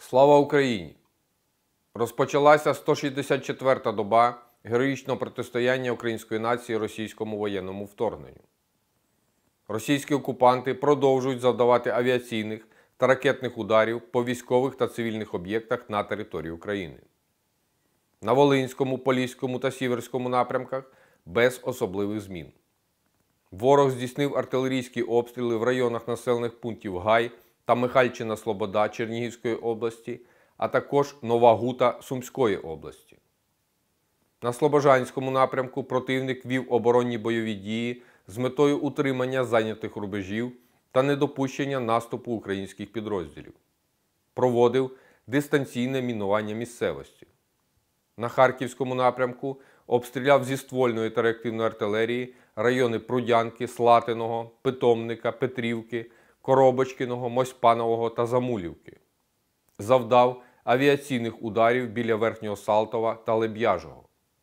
Слава Україні! Розпочалася 164-та доба героїчного протистояння української нації російському воєнному вторгненню. Російські окупанти продовжують завдавати авіаційних та ракетних ударів по військових та цивільних об'єктах на території України. На Волинському, Поліському та Сіверському напрямках без особливих змін. Ворог здійснив артилерійські обстріли в районах населених пунктів Гай та Михайлівщина-Слобода Чернігівської області, а також Нова Гута Сумської області. На Слобожанському напрямку противник вів оборонні бойові дії з метою утримання зайнятих рубежів та недопущення наступу українських підрозділів. Проводив дистанційне мінування місцевості. На Харківському напрямку обстріляв зі ствольної та реактивної артилерії райони Прудянки, Слатиного, Питомника, Петрівки, Коробочкиного, Мосьпанового та Замулівки. Завдав авіаційних ударів біля Верхнього Салтова та Леб'яжого.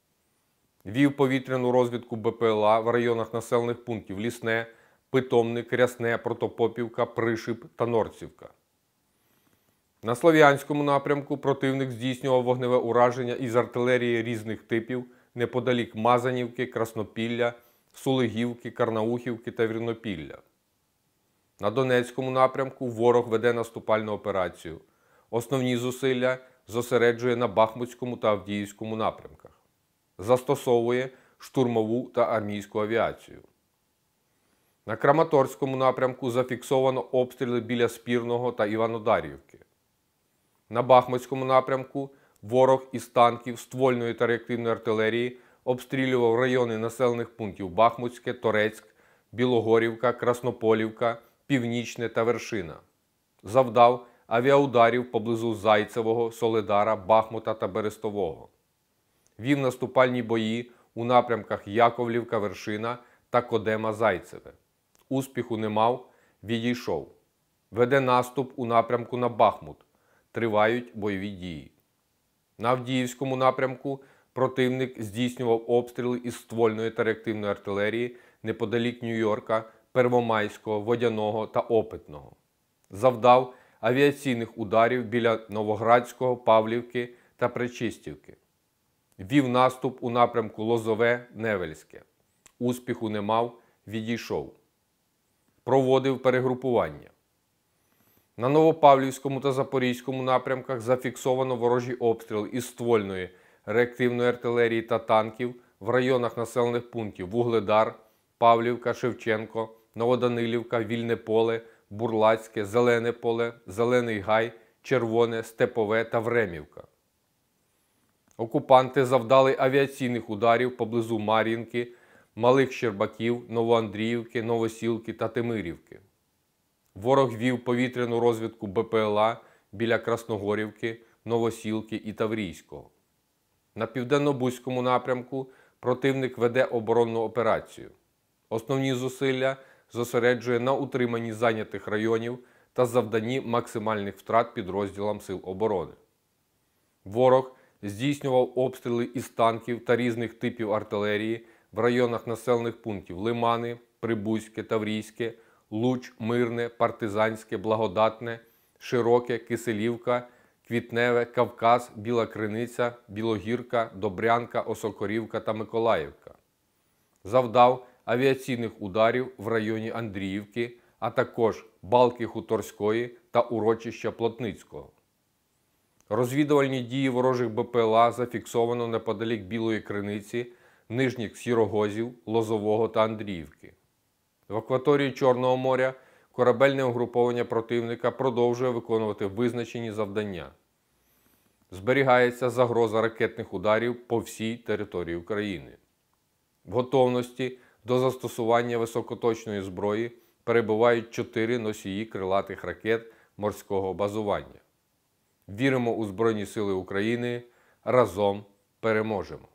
Вів повітряну розвідку БПЛА в районах населених пунктів Лісне, Питомник, Рясне, Протопопівка, Пришип та Норцівка. На Слов'янському напрямку противник здійснював вогневе ураження із артилерії різних типів неподалік Мазанівки, Краснопілля, Сулигівки, Карнаухівки та Вірнопілля. На Донецькому напрямку ворог веде наступальну операцію. Основні зусилля зосереджує на Бахмутському та Авдіївському напрямках. Застосовує штурмову та армійську авіацію. На Краматорському напрямку зафіксовано обстріли біля Спірного та Іванодарівки. На Бахмутському напрямку ворог із танків, ствольної та реактивної артилерії обстрілював райони населених пунктів Бахмутське, Торецьк, Білогорівка, Краснополівка, Північне та Вершина. Завдав авіаударів поблизу Зайцевого, Солидара, Бахмута та Берестового. Вів наступальні бої у напрямках Яковлівка, Вершина та Кодема-Зайцеве. Успіху не мав, відійшов. Веде наступ у напрямку на Бахмут. Тривають бойові дії. На Авдіївському напрямку противник здійснював обстріли із ствольної та реактивної артилерії неподалік Нью-Йорка, Первомайського, Водяного та Опитного. Завдав авіаційних ударів біля Новоградського, Павлівки та Пречистівки. Вів наступ у напрямку Лозове, Невельське. Успіху не мав, відійшов. Проводив перегрупування. На Новопавлівському та Запорізькому напрямках зафіксовано ворожі обстріли із ствольної, реактивної артилерії та танків в районах населених пунктів Вугледар, Павлівка, Шевченко, Новоданилівка, Вільне поле, Бурлацьке, Зелене поле, Зелений Гай, Червоне, Степове та Времівка. Окупанти завдали авіаційних ударів поблизу Мар'їнки, Малих Щербаків, Новоандріївки, Новосілки та Тимирівки. Ворог вів повітряну розвідку БПЛА біля Красногорівки, Новосілки і Таврійського. На Південно-Бузькому напрямку противник веде оборонну операцію. Основні зусилля зосереджує на утриманні зайнятих районів та завданні максимальних втрат підрозділам Сил оборони. Ворог здійснював обстріли із танків та різних типів артилерії в районах населених пунктів Лимани, Прибузьке, Таврійське, Луч, Мирне, Партизанське, Благодатне, Широке, Киселівка, Квітневе, Кавказ, Біла Криниця, Білогірка, Добрянка, Осокорівка та Миколаївка. Завдав авіаційних ударів в районі Андріївки, а також Балки Хуторської та урочища Плотницького. Розвідувальні дії ворожих БПЛА зафіксовано неподалік Білої Криниці, Нижніх Сірогозів, Лозового та Андріївки. В акваторії Чорного моря корабельне угруповання противника продовжує виконувати визначені завдання. Зберігається загроза ракетних ударів по всій території України. В готовності до застосування високоточної зброї перебувають 4 носії крилатих ракет морського базування. Віримо у Збройні Сили України. Разом переможемо!